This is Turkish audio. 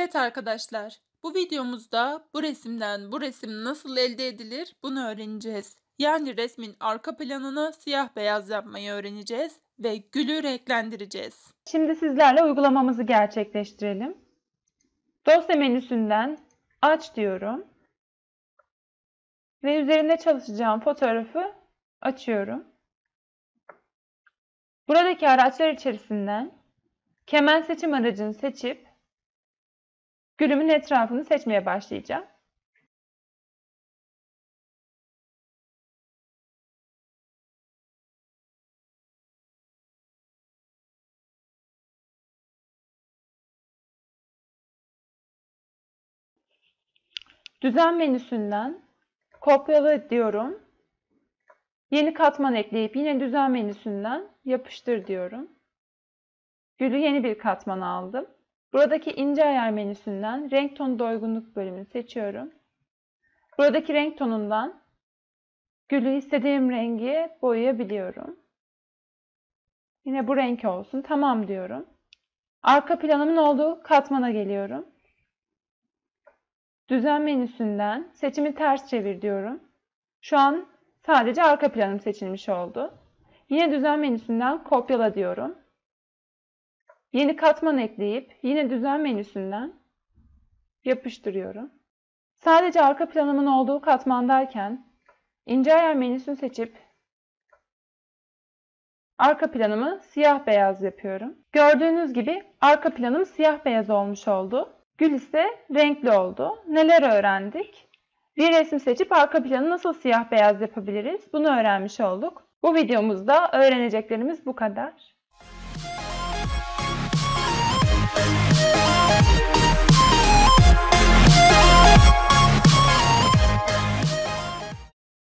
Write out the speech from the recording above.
Evet arkadaşlar, bu videomuzda bu resimden bu resim nasıl elde edilir bunu öğreneceğiz. Yani resmin arka planını siyah beyaz yapmayı öğreneceğiz ve gülü renklendireceğiz. Şimdi sizlerle uygulamamızı gerçekleştirelim. Dosya menüsünden aç diyorum. Ve üzerinde çalışacağım fotoğrafı açıyorum. Buradaki araçlar içerisinden keman seçim aracını seçip gülümün etrafını seçmeye başlayacağım. Düzen menüsünden kopyala diyorum. Yeni katman ekleyip yine düzen menüsünden yapıştır diyorum. Gülü yeni bir katman aldım. Buradaki ince ayar menüsünden renk tonu doygunluk bölümünü seçiyorum. Buradaki renk tonundan gülü istediğim rengi boyayabiliyorum. Yine bu renk olsun. Tamam diyorum. Arka planımın olduğu katmana geliyorum. Düzen menüsünden seçimi ters çevir diyorum. Şu an sadece arka planım seçilmiş oldu. Yine düzen menüsünden kopyala diyorum. Yeni katman ekleyip yine düzen menüsünden yapıştırıyorum. Sadece arka planımın olduğu katmandayken ince ayar menüsünü seçip arka planımı siyah beyaz yapıyorum. Gördüğünüz gibi arka planım siyah beyaz olmuş oldu. Gül ise renkli oldu. Neler öğrendik? Bir resim seçip arka planı nasıl siyah beyaz yapabiliriz? Bunu öğrenmiş olduk. Bu videomuzda öğreneceklerimiz bu kadar.